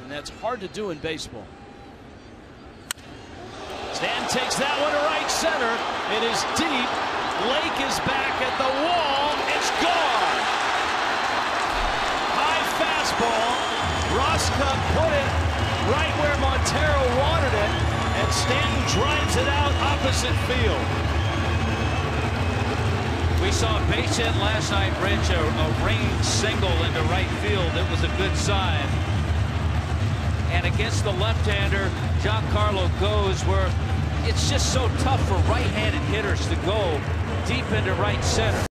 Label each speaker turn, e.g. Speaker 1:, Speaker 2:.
Speaker 1: and that's hard to do in baseball. Stanton takes that one to right center. It is deep. Lake is back at the wall. It's gone. High fastball. Rosscup put it right where Montero wanted it, and Stanton drives it out opposite field.
Speaker 2: We saw a base hit last night, Rich, a ringing single into right field. It was a good sign. And against the left-hander, Giancarlo goes where it's just so tough for right-handed hitters to go deep into right center.